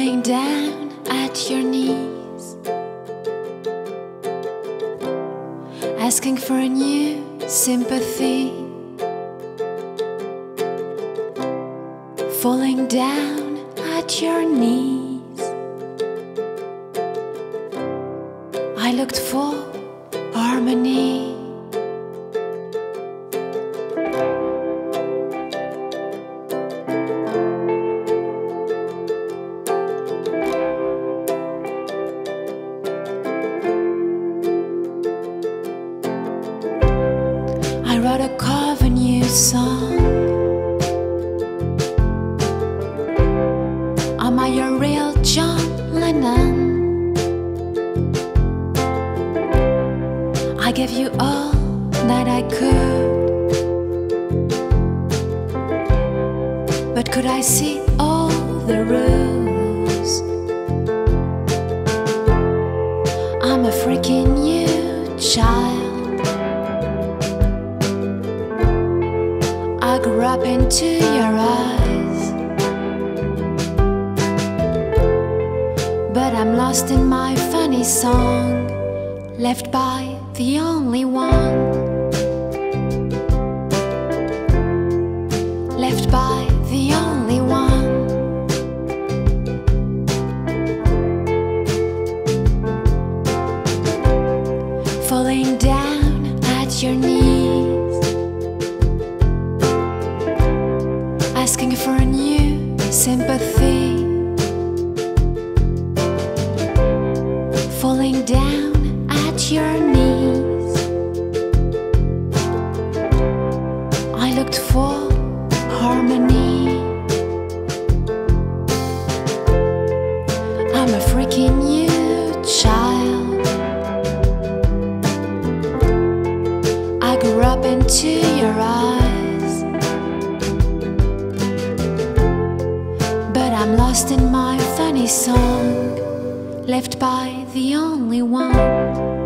falling down at your knees, asking for a new sympathy, falling down at your knees. I looked for harmony. I wrote a cover new song. Am I a real John Lennon? I gave you all that I could, but could I see all the rules? I'm a freaking new child. I grew up into your eyes, but I'm lost in my funny song, left by the only one, left by the only one. Falling down at your knees, asking for a new sympathy, falling down at your knees. I looked for harmony. I'm a freaking new child. I grew up into your eyes, but I'm lost in my funny song, left by the only one.